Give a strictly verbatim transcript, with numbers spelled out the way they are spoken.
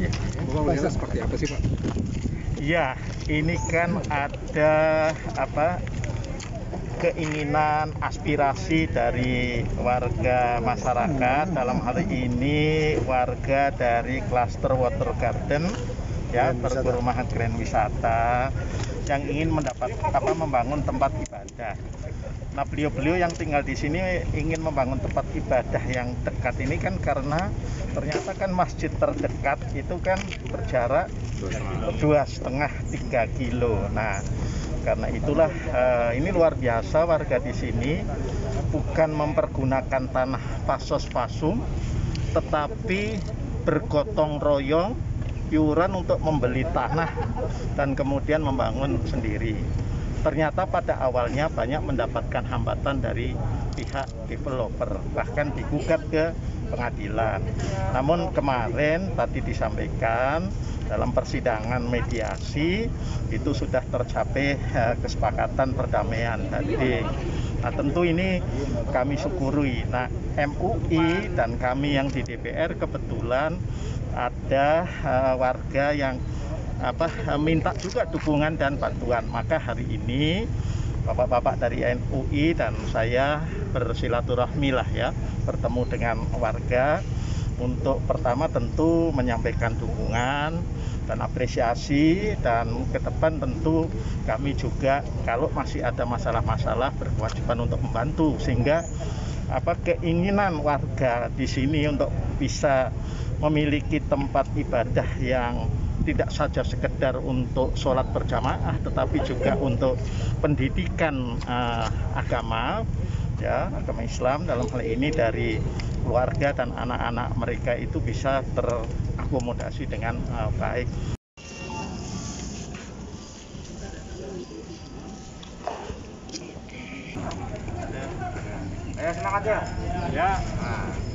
Ya. Bapak melihatnya seperti apa sih Pak? Ya, ini kan ada apa keinginan aspirasi dari warga masyarakat, dalam hal ini warga dari klaster Water Garden ya, perumahan Grand Wisata yang ingin mendapat apa membangun tempat ibadah. Nah, beliau-beliau yang tinggal di sini ingin membangun tempat ibadah yang dekat ini kan karena ternyata kan masjid terdekat itu kan berjarak dua setengah tiga kilo. Nah, karena itulah eh, ini luar biasa warga di sini bukan mempergunakan tanah pasos pasum, tetapi bergotong royong iuran untuk membeli tanah dan kemudian membangun sendiri. Ternyata pada awalnya banyak mendapatkan hambatan dari pihak developer, bahkan digugat ke pengadilan. Namun kemarin tadi disampaikan dalam persidangan mediasi itu sudah tercapai eh, kesepakatan perdamaian tadi. Nah, tentu ini kami syukuri. Nah, M U I dan kami yang di D P R kebetulan ada uh, warga yang apa minta juga dukungan dan bantuan. Maka hari ini bapak-bapak dari N U I dan saya bersilaturahmi lah ya, bertemu dengan warga untuk pertama tentu menyampaikan dukungan dan apresiasi, dan ke depan tentu kami juga kalau masih ada masalah-masalah berkewajiban untuk membantu, sehingga apa keinginan warga di sini untuk bisa memiliki tempat ibadah yang tidak saja sekedar untuk sholat berjamaah, tetapi juga untuk pendidikan uh, agama, ya agama Islam dalam hal ini dari keluarga dan anak-anak mereka itu bisa terakomodasi dengan uh, baik. Ayo semangat ya. Ya. Nah.